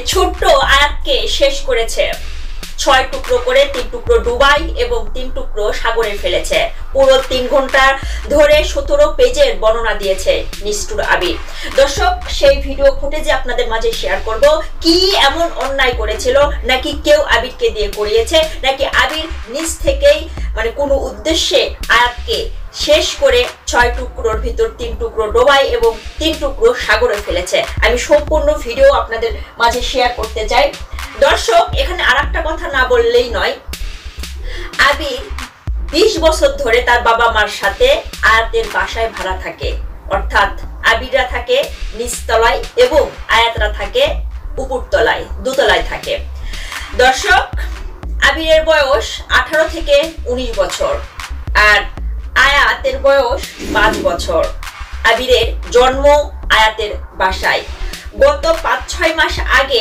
ছোট্ট আয়াতকে শেষ করেছে। 6 টুকরো করে 3 টুকরো ডুবাই এবং 3 টুকরো সাগরে ফেলেছে। পুরো 3 ঘন্টা ধরে 17 পেজের বর্ণনা দিয়েছে নিষ্ঠুর আবির। দর্শক, সেই ভিডিও ফুটেজে আপনাদের মাঝে শেয়ার করব। কি এমন অন্যায় করেছিল, নাকি কেউ আবিরকে দিয়ে করিয়েছে, নাকি আবির নিজ থেকেই কোনো উদ্দেশ্যে আয়াতকে শেষ করে 6 টুকরোর ভিতর 3 টুকরো ডোবাই এবং 3 টুকরো সাগরে ফেলেছে। আমি সম্পূর্ণ ভিডিও আপনাদের মাঝে শেয়ার করতে চাই। দর্শক, এখানে আরেকটা কথা না বললেই নয়। আবির 20 বছর ধরে তার বাবা মার সাথে আয়াতের বাসায় ভাড়া থাকে, অর্থাৎ আবিররা থাকে নিচতলায় এবং আয়াতরা থাকে উপরতলায়, দোতলায় থাকে। দর্শক, আবিরের বয়স 18 থেকে 19 বছর আর আয়াতের বয়স 5 বছর। আবিরের জন্ম আয়াতের বাসায়। গত 5-6 মাস আগে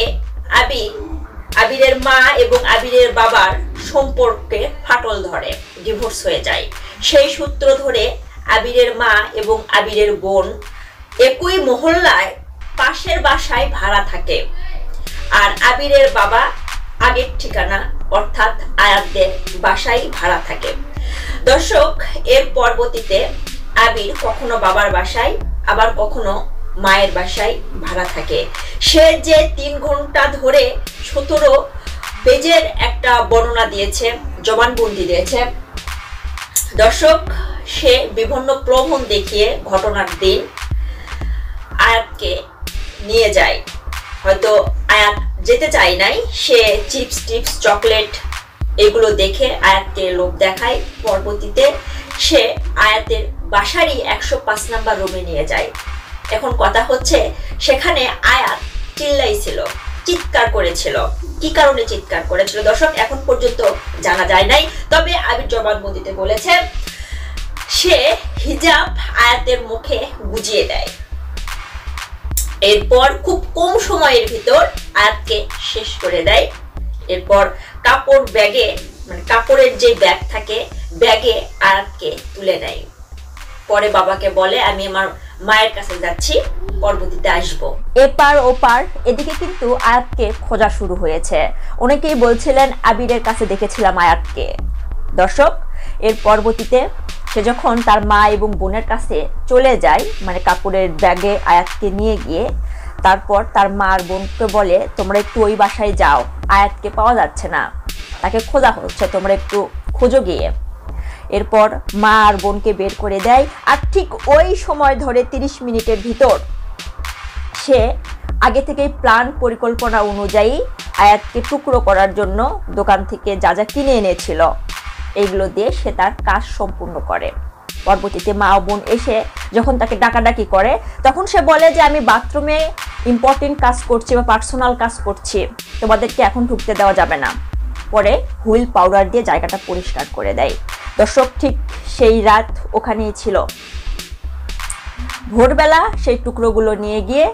আবিরের মা এবং আবিরের বাবার সম্পর্কে ফাটল ধরে, ডিভোর্স হয়ে যায়। সেই সূত্র ধরে আবিরের মা এবং আবিরের বোন একই মহল্লায় পাশের বাসায় ভাড়া থাকে। আর আবিরের বাবা আগের ঠিকানা অর্থাৎ আয়াতদের বাসায় ভাড়া থাকে। দর্শক, এর পরবর্তীতে আবির কখনো বাবার বাসায় আবার কখনো মায়ের বাসায় ভাড়া থাকে। সে যে 3 ঘন্টা ধরে 17 পেজের একটা বর্ণনা দিয়েছে, জবানবন্দি দিয়েছে। দর্শক, সে বিভিন্ন প্রলোভন দেখিয়ে ঘটনার দিন আয়াতকে নিয়ে যায়। হয়তো আয়াত যেতে চায় নাই, সে চিপস টিপস চকলেট এগুলো দেখে আয়াতকে লোভ দেখায়। পরবর্তীতে সে আয়াতের বাসারই 105 নাম্বার রুমে নিয়ে যায়। এখন কথা হচ্ছে, সেখানে আয়াত চিল্লাইছিল, চিৎকার করেছিল। কি কারণে চিৎকার করেছিল দর্শক এখন পর্যন্ত জানা যায় নাই। তবে আবির জবানবন্দিতে বলেছে সে হিজাব আয়াতের মুখে গুজিয়ে দেয়। এরপর খুব কম সময়ের ভিতর আয়াতকে শেষ করে দেয়। এরপর কাপড় ব্যাগে, কাপড়ের যে ব্যাগ থাকে, ব্যাগে আয়াতকে তুলে নেয়। পরে বাবাকে বলে, আমি আমার মায়ের কাছে যাচ্ছি, পরবর্তীতে আসবো। এপার ওপার এদিকে কিন্তু আয়াতকে খোঁজা শুরু হয়েছে। অনেকেই বলছিলেন আবিরের কাছে দেখেছিলাম আয়াতকে। দর্শক, এর পরবর্তীতে সে যখন তার মা এবং বোনের কাছে চলে যায়, কাপড়ের ব্যাগে আয়াতকে নিয়ে গিয়ে, তারপর তার মা আর বোনকে বলে, তোমরা একটু ওই বাসায় যাও, আয়াতকে পাওয়া যাচ্ছে না, তাকে খোঁজা হচ্ছে, তোমরা একটু খোঁজো গিয়ে। এরপর মা আর বোনকে বের করে দেয়। আর ঠিক ওই সময় ধরে 30 মিনিটের ভিতর সে আগে থেকেই প্ল্যান পরিকল্পনা অনুযায়ী আয়াতকে টুকরো করার জন্য দোকান থেকে যা যা কিনে এনেছিল এইগুলো দিয়ে সে তার কাজ সম্পূর্ণ করে। পরবর্তীতে মা ও বোন এসে যখন তাকে ডাকাডাকি করে, তখন সে বলে যে আমি বাথরুমে ইম্পর্টেন্ট কাজ করছি বা পার্সোনাল কাজ করছি, তোমাদেরকে এখন ঢুকতে দেওয়া যাবে না। পরে হুইল পাউডার দিয়ে জায়গাটা পরিষ্কার করে দেয়। দর্শক, ঠিক সেই রাত ওখানেই ছিল। ভোরবেলা সেই টুকরোগুলো নিয়ে গিয়ে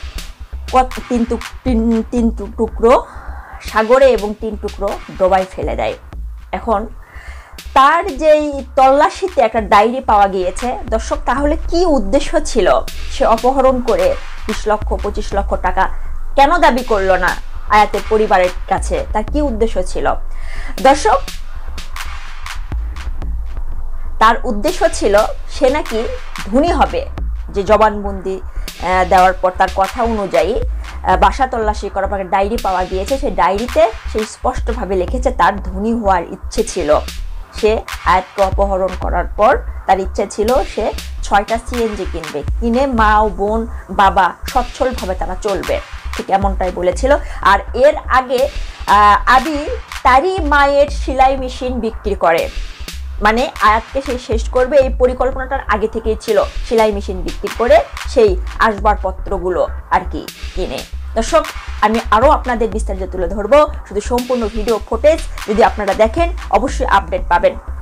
3 টুকরো সাগরে এবং 3 টুকরো ডোবায় ফেলে দেয়। এখন তার যেই তল্লাশিতে একটা ডায়েরি পাওয়া গিয়েছে দর্শক, তাহলে কি উদ্দেশ্য ছিল? সে অপহরণ করে 20 লক্ষ 25 লক্ষ টাকা কেন দাবি করলো না আয়াতের পরিবারের কাছে? তার কি উদ্দেশ্য ছিল দর্শক? তার উদ্দেশ্য ছিল সে নাকি ধনী হবে। যে জবানবন্দি দেওয়ার পর তার কথা অনুযায়ী বাসা তল্লাশি করার পর ডায়েরি পাওয়া গিয়েছে। সেই ডায়েরিতে সে স্পষ্টভাবে লিখেছে তার ধনী হওয়ার ইচ্ছে ছিল। সে আয়াতকে অপহরণ করার পর তার ইচ্ছে ছিল সে 6টা সিএনজি কিনবে, কিনে মা ও বোন বাবা সচ্ছলভাবে তারা চলবে, ঠিক এমনটাই বলেছিল। আর এর আগে আবির তারই মায়ের সেলাই মেশিন বিক্রি করে, আয়াতকে সে শেষ করবে এই পরিকল্পনাটার আগে থেকেই ছিল। সেলাই মেশিন বিক্রি করে সেই আসবাবপত্রগুলো আর কি কিনে। দর্শক, আমি আরও আপনাদের বিস্তারিত তুলে ধরবো। শুধু সম্পূর্ণ ভিডিও ফুটেজ যদি আপনারা দেখেন অবশ্যই আপডেট পাবেন।